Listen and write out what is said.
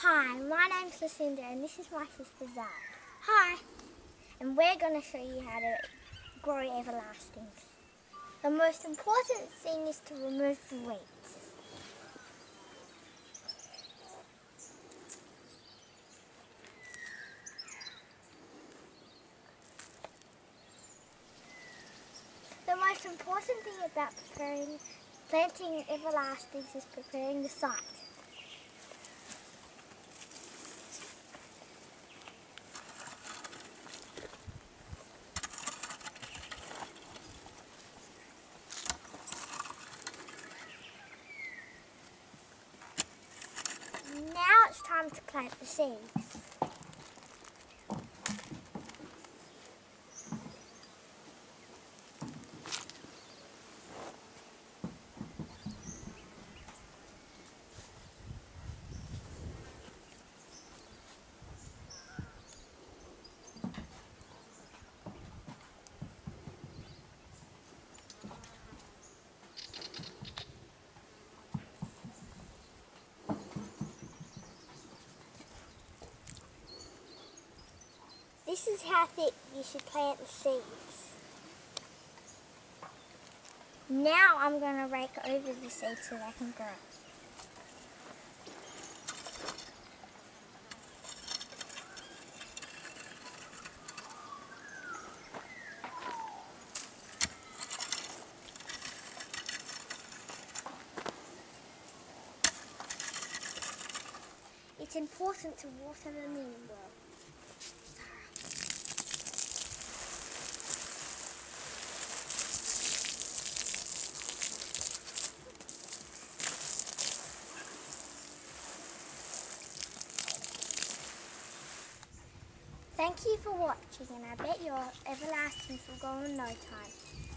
Hi, my name's Lucinda and this is my sister Zara. Hi. And we're going to show you how to grow everlastings. The most important thing is to remove the weeds. The most important thing about planting everlastings is preparing the site. Now it's time to plant the seeds. This is how thick you should plant the seeds. Now I'm going to rake over the seeds so they can grow. It's important to water them in well. Thank you for watching, and I bet your everlastings will go in no time.